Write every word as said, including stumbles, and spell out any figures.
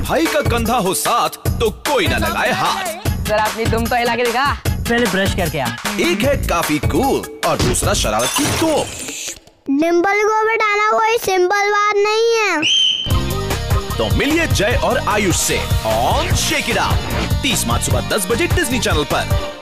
भाई का कंधा हो साथ तो कोई न लगाए हाथ। जरा अपनी दुम तो हिला के दिखा। पहले ब्रश करके आ। एक है काफी कूल और दूसरा शरारत की तोप। डिम्पल को बिठाना कोई सिंपल बात नहीं है। तो मिलिए जय और आयुष से ऑन शेक इट आउट तीस मार्च सुबह दस बजे डिज्नी चैनल पर।